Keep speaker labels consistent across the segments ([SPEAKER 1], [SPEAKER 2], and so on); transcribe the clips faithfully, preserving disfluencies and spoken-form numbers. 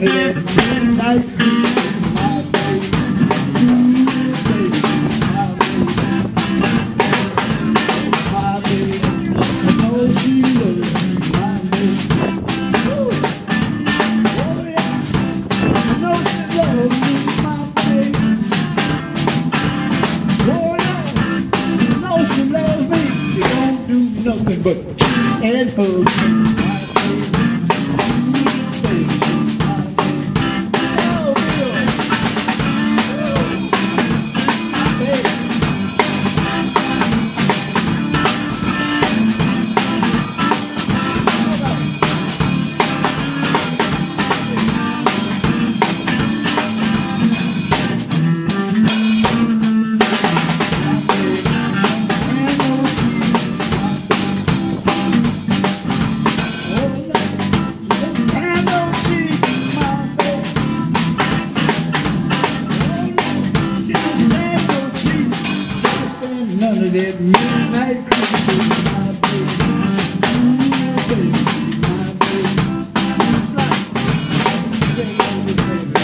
[SPEAKER 1] that midnight creep. My baby, baby, my baby, my baby. I know she loves me, my baby. Ooh. Oh yeah, I know she loves me, my baby. Oh yeah, I know she loves me. She don't do nothing but kiss and hug me. None of that midnight creep, my baby. Ooh, baby, my baby. It's like stay over, baby.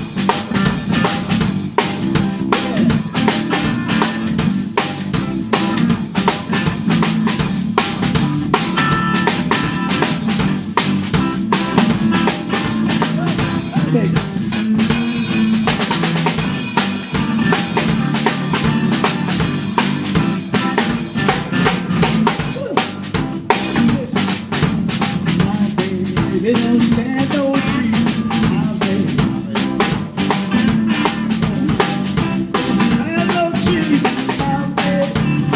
[SPEAKER 1] Yeah. Baby. They don't stand no trees, my baby. Stand no trees, my baby.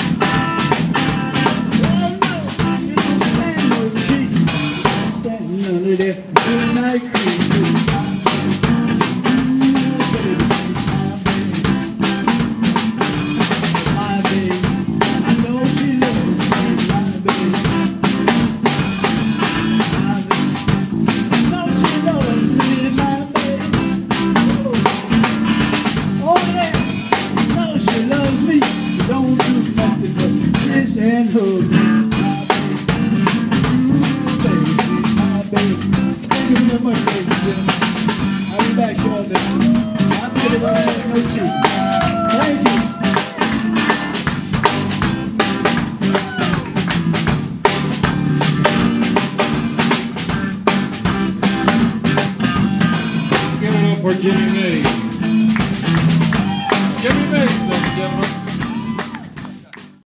[SPEAKER 1] Oh no, they don't stand no trees. Don't stand none of that midnight creep, my baby. My baby, I know she loves me, my baby. Don't do nothing but kiss and hug me, my baby. Ooh, baby, my baby. Thank you very much, ladies and gentlemen. I'll be back shortly. I'm going to go ahead and no cheating. Thank you.
[SPEAKER 2] Give it up for Jimmy May.